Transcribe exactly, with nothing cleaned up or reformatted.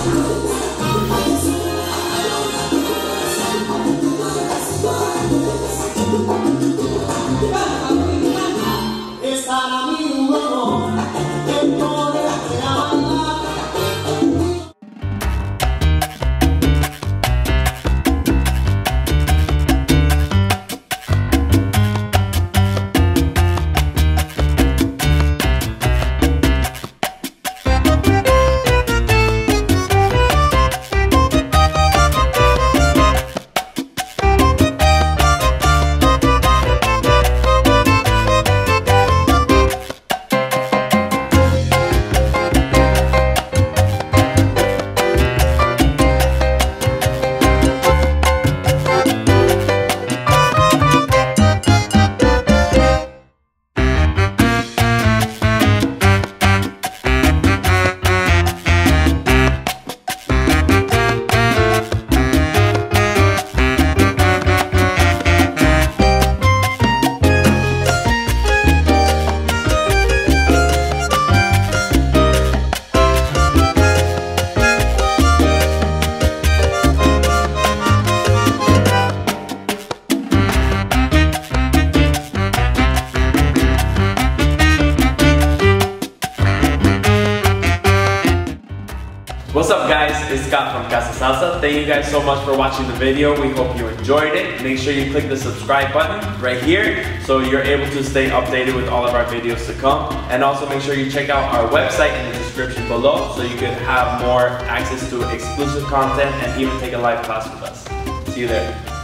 What's up guys, it's Scott from Casa Salsa. Thank you guys so much for watching the video. We hope you enjoyed it. Make sure you click the subscribe button right here so you're able to stay updated with all of our videos to come. And also make sure you check out our website in the description below so you can have more access to exclusive content and even take a live class with us. See you there.